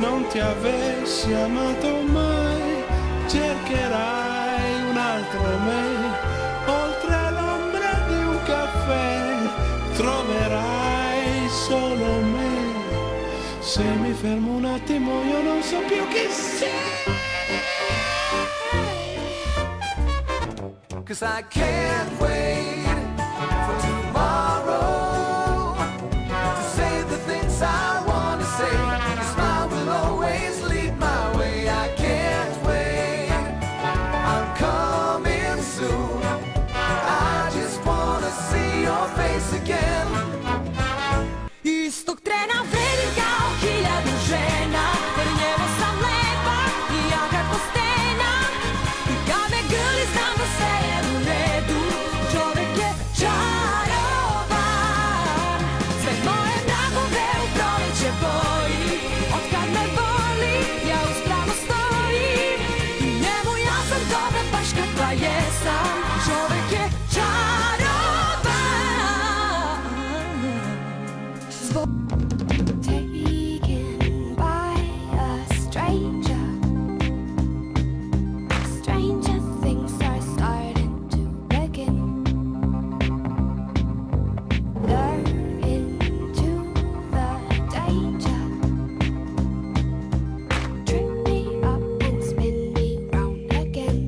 non ti avessi amato mai, cercherai un altro me, oltre l'ombra di un caffè, troverai solo me. Se mi fermo un attimo io non so più chi sei. 'Cause I can't wait for tomorrow to say the things I want to say. Your smile will always lead my way. I can't wait, I'm coming soon. I just wanna see your face again. Istog trena vredim kao 1000 žena, jer njemu sam lepa i jaka ko stena. I kad me grli znam da sve je u redu, čovjek je čaroban. Sve moje mrakove u proleće boji, otkad me voli ja uspravno stojim. I njemu ja sam dobra baš kakva jesam, čovjek je Taken by a stranger, stranger things are starting to begin. Lure into the danger, trip me up and spin me round again.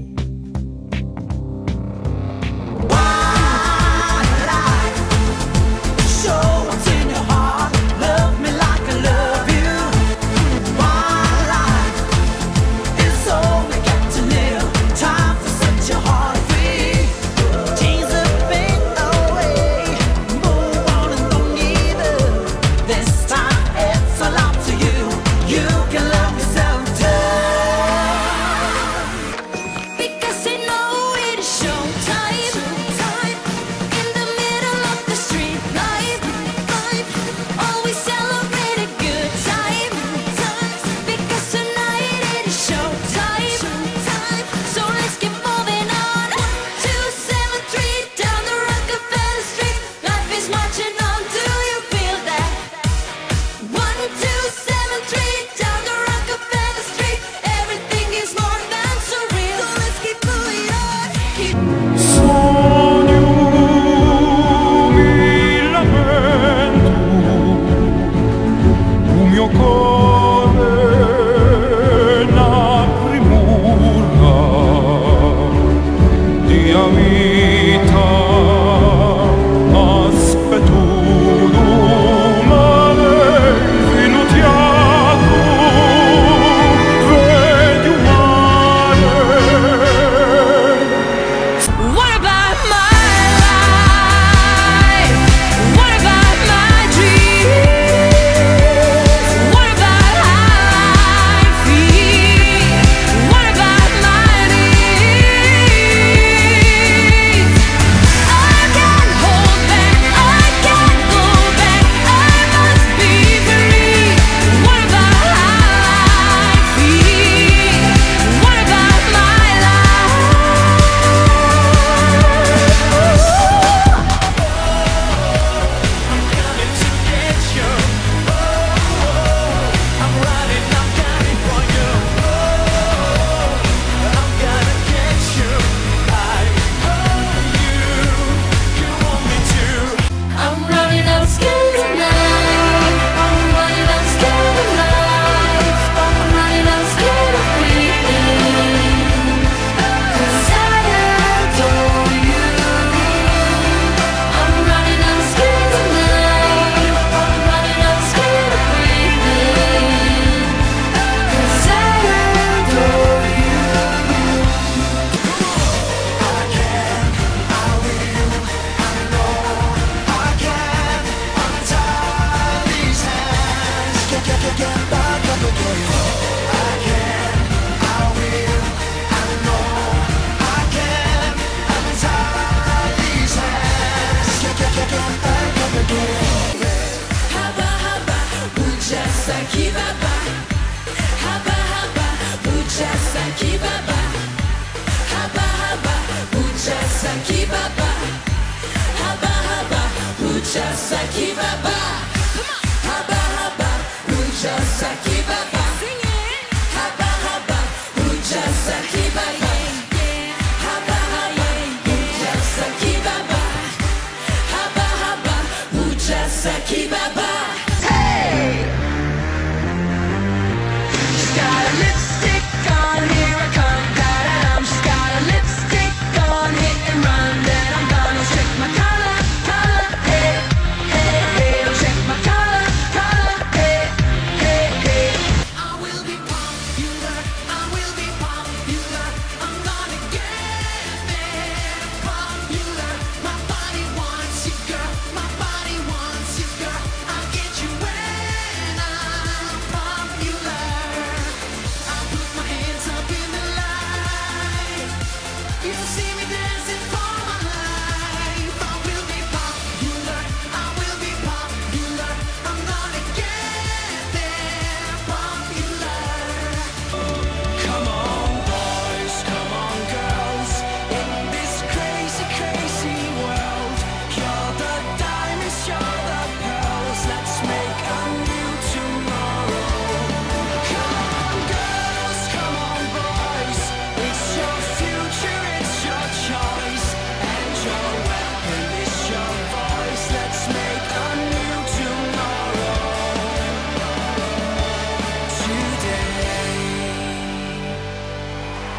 Just like Baba, Haba Haba, just like Baba.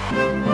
Thank